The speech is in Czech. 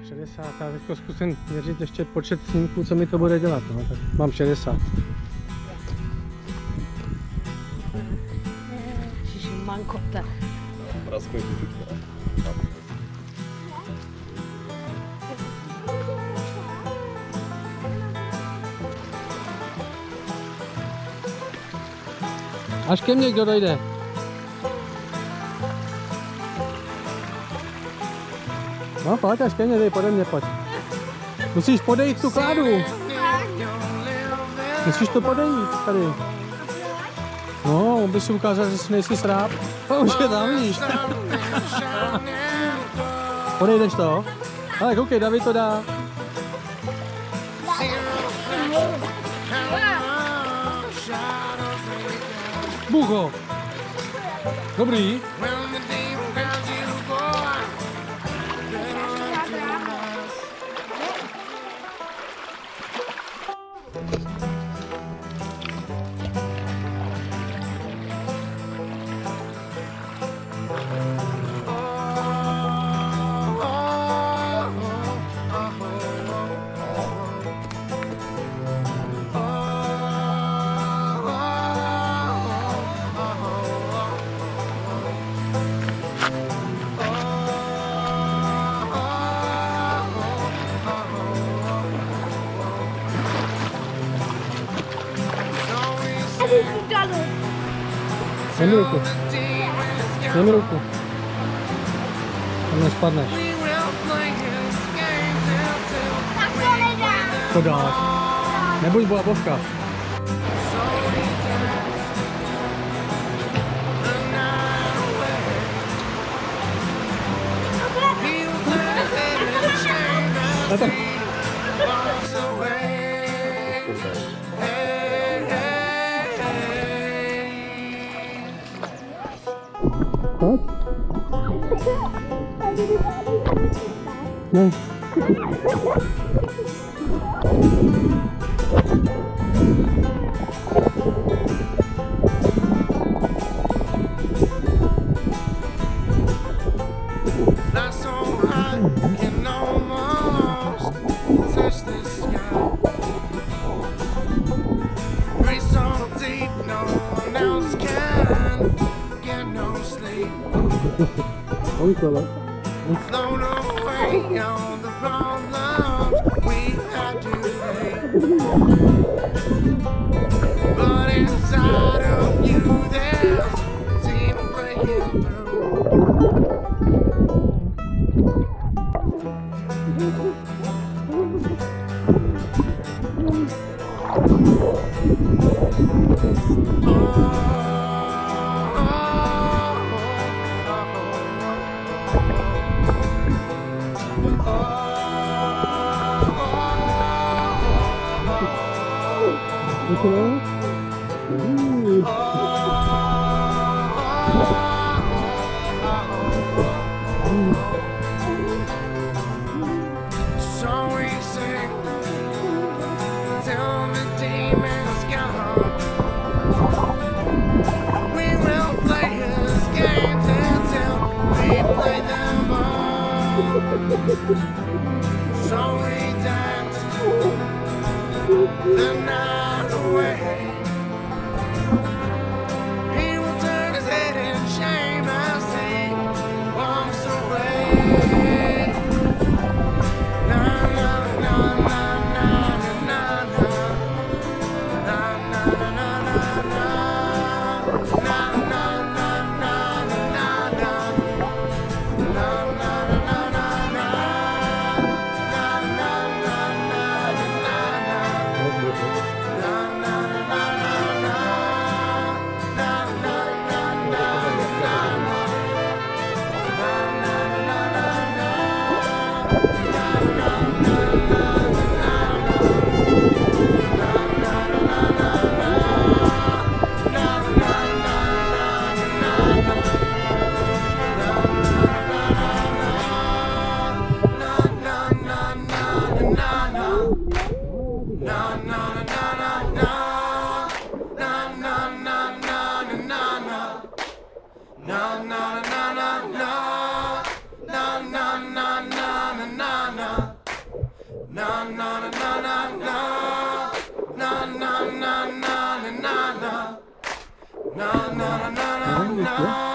60, já teď zkusím měřit ještě počet snímků, co mi to bude dělat, no, tak mám 60. Mankota. Až ke mně kdo dojde. No pojď, až ke mně, dej, pode mě, pojď. Musíš podejít tu kládu. Musíš to podejít tady. No, on by si ukázal, že si nejsi sráb. To už je tam, víš. Podejdeš to? Ale koukej, David to dá. Bucho. Dobrý. Dej mi ruku. Dej mi ruku. Tam nespadneš. To dáš. Nebuď blábovka. Pojď. Ne. Flown away on the problems we had today. But inside of you there's a team breaking through. So we sing till the demon's gone. We will play his games until we play them all. So we dance the night away. He will turn his head in shame as he walks away. Na na na na na na na na na na na na na na na na na na na na na na na na na na na na na na na